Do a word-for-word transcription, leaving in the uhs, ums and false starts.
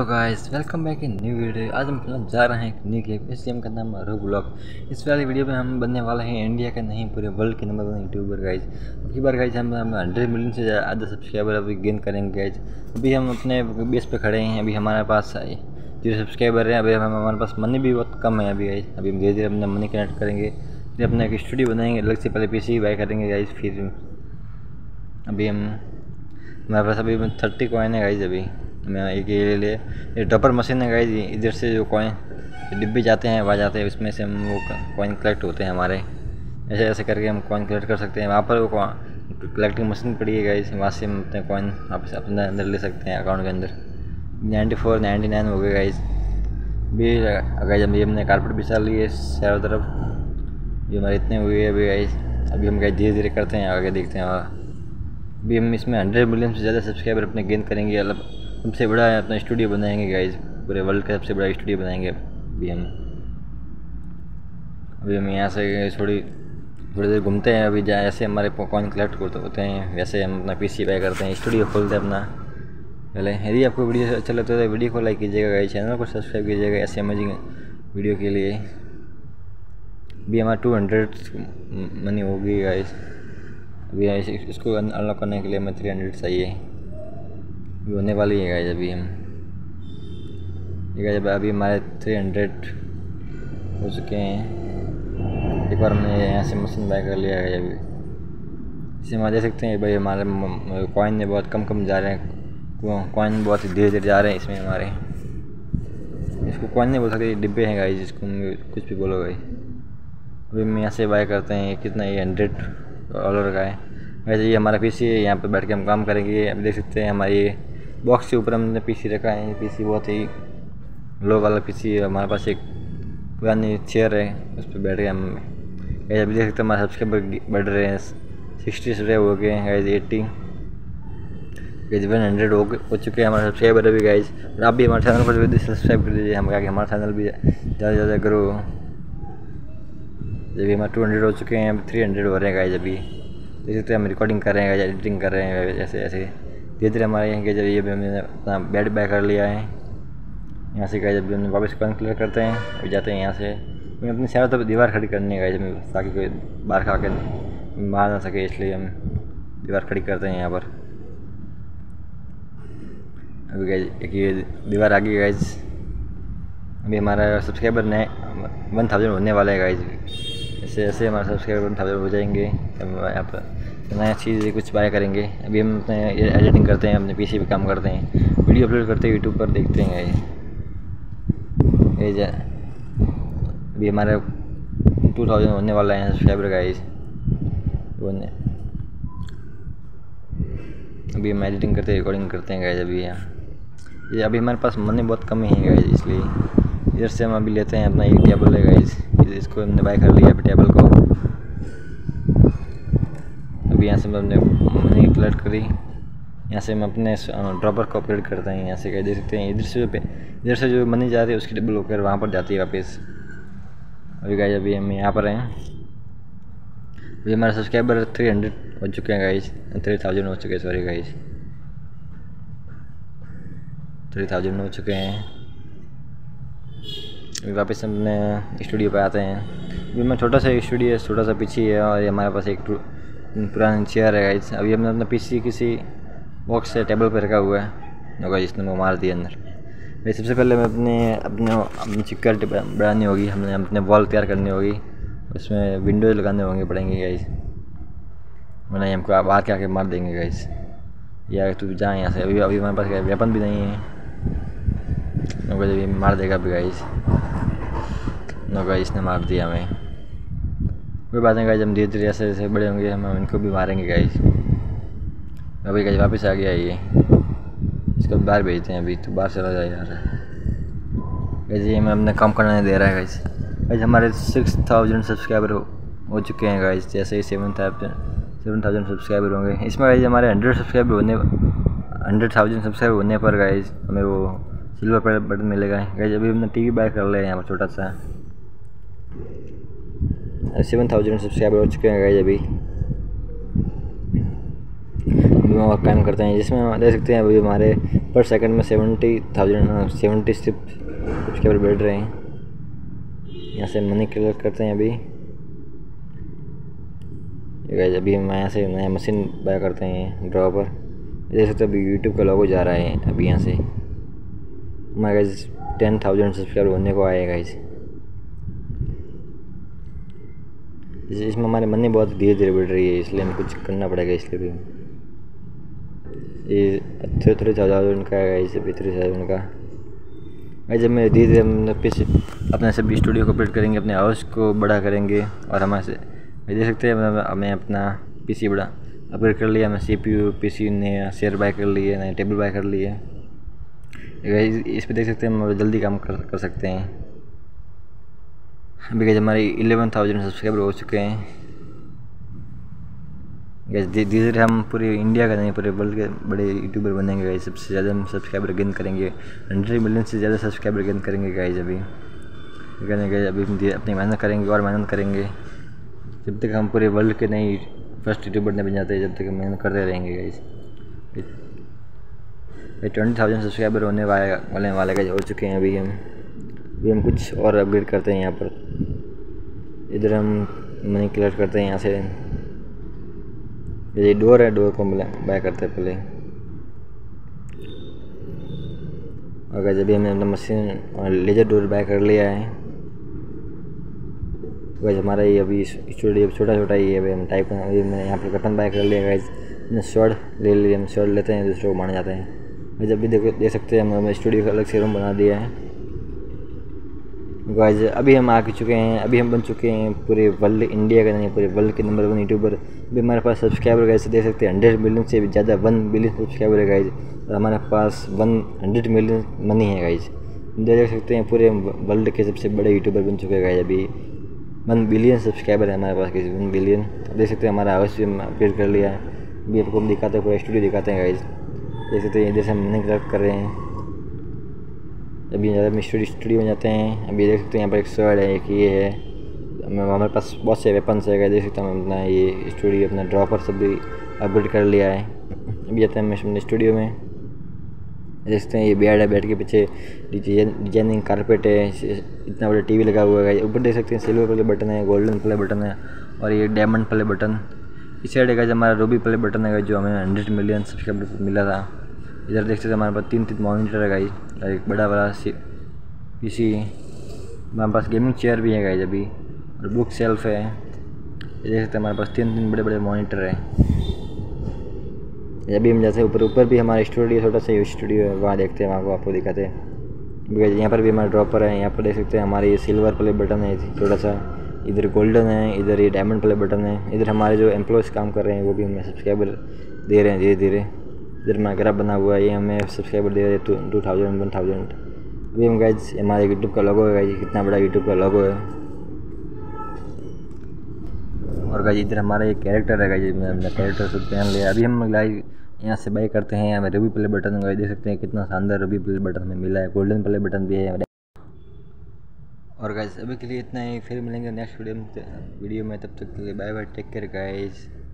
Guys, welcome back in new video. आज हम फिलहाल जा रहे हैं एक न्यू गेम। इस गेम का नाम है रोग ब्लॉक। इस वाली वीडियो में हम बनने वाले हैं इंडिया के नहीं पूरे वर्ल्ड के नंबर वन यूट्यूबर गाइस। अब की बार गाइस हम हंड्रेड मिलियन से ज़्यादा सब्सक्राइबर अभी गेन करेंगे गाइस। अभी हम अपने बेस पे खड़े हैं। अभी हमारे पास जीरो सब्सक्राइबर हैं। अभी हम हमारे पास मनी भी बहुत कम है अभी गाइस। अभी हम धीरे धीरे अपना मनी कनेक्ट करेंगे, फिर अपना एक स्टूडियो बनाएंगे अलग से। पहले पी सी बाय करेंगे गाइस। फिर अभी हम हमारे पास अभी थर्टी कॉइन है गाइस। अभी मैं एक ये ले लिए। ये डपर मशीन है गाइस। इधर से जो कॉइन डिब्बे जाते हैं वहाँ जाते हैं, उसमें से हम वो कॉइन कलेक्ट होते हैं हमारे। ऐसे ऐसे करके हम कॉइन कलेक्ट कर सकते हैं। वहाँ पर वो कलेक्टिंग मशीन पड़ी है गाइस। वहाँ से हम अपने कॉइन वापस अपने अंदर ले सकते हैं अकाउंट के अंदर। नाइन्टी फोर नाइन्टी नाइन हो गए गाइस। भी गाइस अभी हमने कारपेट बिछा लिए चारों तरफ। ये हमारे इतने हुए अभी गाइस। अभी हम गाइस धीरे धीरे करते हैं, आगे देखते हैं। अभी हम इसमें हंड्रेड मिलियन से ज़्यादा सब्सक्राइबर अपने गेन करेंगे। अलग सबसे बड़ा अपना स्टूडियो बनाएंगे गाइस। पूरे वर्ल्ड का सबसे बड़ा स्टूडियो बनाएंगे अभी हम। अभी हम यहाँ से थोड़ी थोड़ी देर घूमते हैं। अभी जहाँ ऐसे हमारे कॉइन कलेक्ट होते हैं वैसे हम अपना पीसी बाय करते हैं, स्टूडियो खोलते हैं अपना। पहले यदि आपको वीडियो अच्छा लगता है तो वीडियो को लाइक कीजिएगा गाइस, चैनल को सब्सक्राइब कीजिएगा ऐसे अमेजिंग वीडियो के लिए। अभी हमारा टू हंड्रेड मनी होगी गाइस। अभी इसको अनलॉक करने के लिए हमें थ्री हंड्रेड चाहिए। अभी होने वाली है गाइस। अभी हम ये अभी हमारे थ्री हंड्रेड हो चुके हैं। एक बार हमने यहाँ से मशीन बाय कर लिया है। अभी इसे हम देख सकते हैं भाई हमारे कॉइन ने बहुत कम कम जा रहे हैं। कॉइन बहुत धीरे धीरे जा रहे हैं इसमें हमारे। इसको कॉइन नहीं बोल सकते, डिब्बे हैं गाइस, जिसको कुछ भी बोलो भाई। अभी हम यहाँ से बाय करते हैं। कितना ये हंड्रेड डॉलर का है वैसे। ये हमारा पीसी है, यहाँ पे बैठ के हम काम करेंगे। अभी देख सकते हैं हमारी बॉक्स के ऊपर हमने पीसी रखा है। पीसी बहुत ही लो वाला पीसी है। हमारे पास एक पुरानी चेयर है, उस पर बैठ के हम अभी देख सकते हैं हमारे सब्सक्राइबर बढ़ रहे हैं। सिक्सटी से हो गए हैं guys, eighty guys, one hundred हो हो चुके हैं हमारे सब्सक्राइबर अभी गाइस। और आप भी हमारे चैनल को जल्दी सब्सक्राइब कर दीजिए। हम क्या कि हमारा चैनल भी ज़्यादा से ज़्यादा ग्रो। अभी हमारे टू हंड्रेड हो चुके हैं, अभी थ्री हंड्रेड हो रहे हैं गाइस। अभी देख सकते हैं हम रिकॉर्डिंग कर रहे हैं, एडिटिंग कर रहे हैं ऐसे ऐसे धीरे धीरे हमारे यहाँ के जरिए भी हमने अपना बेड बाय कर लिया है। यहाँ से गाइस अभी हमने वापस कॉइन क्लियर करते हैं। अभी जाते हैं यहाँ से। हमें अपनी चारों तरफ दीवार खड़ी करनी है गाइस हमें, ताकि कोई बाहर खा के मार ना सके, इसलिए हम दीवार खड़ी करते हैं यहाँ पर। अभी गाइस एक ये दीवार आ गई गाइस। अभी हमारा सब्सक्राइबर नए वन थाउजेंड होने वाला है गाइस। ऐसे ऐसे हमारे सब्सक्राइबर वन थाउजेंड हो जाएंगे। यहाँ पर नया चीज़ कुछ बाय करेंगे। अभी हम अपने एडिटिंग करते हैं, अपने पीसी पे काम करते हैं, वीडियो अपलोड करते हैं यूट्यूब पर, देखते हैं ये जा अभी हमारा टू थाउजेंड होने वाला है सब्सक्राइबर गाइस। अभी हम एडिटिंग करते हैं, रिकॉर्डिंग करते हैं गाइस। अभी यहाँ ये अभी हमारे पास मनी बहुत कम ही है गाइस, इसलिए इधर से हम अभी लेते हैं अपना एक टेबल है गाइस। इसको हमने बाय कर लिया अभी टेबल को। अभी यहाँ से हमने मनी कलेक्ट करी। यहाँ से हम अपने ड्रॉपर को अपग्रेड करते हैं। यहाँ से कह दे सकते हैं इधर से इधर से जो मनी जाती है उसकी डबल होकर वहाँ पर जाती है वापस। अभी गाइस अभी हम यहाँ पर हैं। अभी हमारे सब्सक्राइबर थ्री हंड्रेड हो चुके हैं गाइस, थ्री थाउजेंड हो चुके हैं, सॉरी गाइस, थ्री थाउजेंड हो चुके हैं। अभी वापस हम अपने स्टूडियो पे आते हैं। अभी मैं छोटा सा स्टूडियो है, छोटा सा पीछे है, और ये हमारे पास एक पुरानी चेयर है गाइस। अभी हमने अपना पीसी किसी बॉक्स से टेबल पर रखा हुआ है होगा, जिसने वो मार दिया अंदर। भाई सबसे पहले मैं अपने अपने अपनी सिक्योरिटी बढ़ानी होगी। हमने अपने वॉल तैयार करनी होगी, उसमें विंडोज लगाने होंगे पड़ेंगे गाइस, वरना हमको आप बाहर के आके मार देंगे गाइस। या तू जा यहाँ से। अभी अभी हमारे पास वेपन भी नहीं है, नो जब ये मार देगा अभी गाइस। नो गाइस इसने मार दिया हमें। कोई बात नहीं गाइस, हम धीरे धीरे ऐसे ऐसे बड़े होंगे, हम इनको भी मारेंगे गाइस। अभी गाइस वापस आ गया ये, इसको बाहर भेजते हैं। अभी तो बाहर चला जाए यार गाइस, ये हमें अपना काम करने दे रहा है गाइस। गाइस हमारे सिक्स थाउजेंड सब्सक्राइबर हो, हो चुके हैं गाइस। जैसे ही seven thousand seven thousand subscriber होंगे, इसमें गाइस हमारे हंड्रेड सब्सक्राइबर होने हंड्रेड थाउजेंड सब्सक्राइबर होने पर गाइस हमें वो सिल्वर बटन मिलेगा गाइस। अभी हमने टीवी बाय कर लिया है यहाँ पर छोटा सा। सेवन थाउजेंड सब्सक्राइबर हो चुके हैं गाइस। अभी और काम करते हैं, जिसमें देख सकते हैं अभी हमारे पर सेकंड में सेवेंटी थाउजेंड सेवेंटी सब्सक्राइबर बढ़ रहे हैं। यहाँ से मनी कलेक्ट करते हैं अभी गाइस। अभी हम यहाँ से नया मशीन बाय करते हैं ड्रॉ पर। देख सकते हैं अभी यूट्यूब का लोगो जा रहा है अभी यहाँ से। हमारे गाइस टेन थाउजेंड सब्सक्राइबर होने को आए गाइस। इसमें हमारी मनी बहुत धीरे धीरे बढ़ रही है, इसलिए हमें कुछ करना पड़ेगा। इसलिए भी ये थोड़े थोड़े थाउजेंड का है गाइस, अभी थ्री थाउजेंड का गाइस। जब मैं धीरे धीरे हम पीछे अपने सभी स्टूडियो को अपडेट करेंगे, अपने हाउस को बड़ा करेंगे और हमारे से देख सकते हैं हमें अपना पीसी बड़ा अपग्रेड कर लिया। हमें सीपीयू पीसी ने शेयर बाय कर लिए, नए टेबल बाय कर लिए। इस पे देख सकते हैं हम जल्दी काम कर कर सकते हैं। अभी गैस हमारे इलेवन थाउजेंड सब्सक्राइबर हो चुके हैं गैस। धीरे धीरे हम पूरे इंडिया का नहीं पूरे वर्ल्ड के बड़े यूट्यूबर बनेंगे गाइस। सबसे ज़्यादा हम सब्सक्राइबर गेन करेंगे, हंड्रेड मिलियन से ज़्यादा सब्सक्राइबर गेन करेंगे गाइस। अभी गए अभी हम अपनी मेहनत करेंगे और मेहनत करेंगे जब तक हम पूरे वर्ल्ड के नहीं फर्स्ट यूट्यूबर नहीं बन जाते, जब तक हम मेहनत करते रहेंगे गाइस। ये ट्वेंटी थाउजेंड सब्सक्राइबर होने वाले वाले वाले गाइस हो चुके हैं अभी हम। अभी हम कुछ और अपग्रेड करते हैं यहाँ पर। इधर हम मनी कलेक्ट करते हैं यहाँ से। ये डोर है, डोर को बाय करते हैं पहले। और गाइस अभी हमने अपना मशीन और लेजर डोर बाय कर लिया है गाइस। हमारा ये अभी स्टूडियो छोटा छोटा ही है। अभी हम टाइप अभी मैं यहाँ पर कर्टन बाय कर लिया गाइस। हमने शॉर्ट ले लिया, हम शॉर्ट लेते हैं दूसरे को माने जाते हैं। जब भी देखो देख सकते हैं हम स्टूडियो का अलग से रूम बना दिया है गाइस। अभी हम आ चुके हैं, अभी हम बन चुके हैं पूरे वर्ल्ड इंडिया का नहीं पूरे वर्ल्ड के नंबर वन यूट्यूबर। अभी हमारे पास सब्सक्राइबर गाइस देख सकते हैं हंड्रेड मिलियन से भी ज़्यादा, वन बिलियन सब्सक्राइबर है गाइस। और हमारे पास वन हंड्रेड मिलियन मनी है गाइस। देख सकते हैं पूरे वर्ल्ड के सबसे बड़े यूट्यूबर बन चुके हैं गाइस। अभी वन बिलियन सब्सक्राइबर है हमारे पास किसी वन बिलियन। देख सकते हैं हमारा हाउस भी हम अपडेट कर लिया है। अभी आपको हम दिखाते हैं, पूरा स्टूडियो दिखाते हैं गाइस। देख सकते हैं इधर से हम मनी कलेक्ट कर रहे हैं। अभी ज़्यादा हम स्टूडियो स्टूडियो में जाते हैं। अभी देख सकते हैं यहाँ पर एक स्वर्ड है, एक ये है। हमारे पास बहुत से वेपन्स है, देख सकते हैं हम अपना ये स्टूडियो अपना ड्रॉपर सब भी अपग्रेड कर लिया है। अभी जाते हैं हम स्टूडियो में। देख सकते हैं ये बेड है, बेड के पीछे डिजाइनिंग कारपेट है, इतना बड़ा टीवी लगा हुआ है। ऊपर देख सकते हैं सिल्वर प्ले बटन है, गोल्डन प्ले बटन है और ये डायमंड प्ले बटन। इस साइड है हमारा रूबी प्ले बटन है जो हमें हंड्रेड मिलियन सब्सक्राइबर को मिला था। इधर देख सकते हैं हमारे पास तीन तीन मॉनिटर है गाइस, एक बड़ा बड़ा सी पीसी। हमारे पास गेमिंग चेयर भी है गाइस अभी, और बुक शेल्फ है। ये देख सकते हैं हमारे पास तीन तीन बड़े बड़े मॉनिटर है। अभी हम जैसे ऊपर ऊपर भी हमारा स्टूडियो छोटा सा स्टूडियो है, वहाँ देखते हैं, वहाँ को आपको दिखाते हैं। यहाँ पर भी हमारा ड्रॉपर है, यहाँ पर देख सकते हैं हमारे ये सिल्वर प्ले बटन है थोड़ा सा, इधर गोल्डन है, इधर ये डायमंड प्ले बटन है। इधर हमारे जो एम्प्लॉयज़ काम कर रहे हैं वो भी हमें सब्सक्राइबर दे रहे हैं धीरे धीरे। इधर हमारा ग्राफ बना हुआ है, ये हमें सब्सक्राइबर दे रहे हैं two two thousand one thousand. अभी हम गाइस हमारे यूट्यूब का लोगो है गाइस, कितना बड़ा यूट्यूब का लोगो है। और गाइस इधर हमारा ये कैरेक्टर है गाइस, मैं अपना कैरेक्टर सब पहन लिया। अभी हम लाइव यहाँ से बाई करते हैं। हमें रूबी प्ले बटन गाइस देख सकते हैं कितना शानदार रूबी प्ले बटन हमें मिला है, गोल्डन प्ले बटन भी है। और गाइस अभी के लिए इतना ही, फिर मिलेंगे नेक्स्ट वीडियो में वीडियो में तब तक के लिए bye bye, take care guys.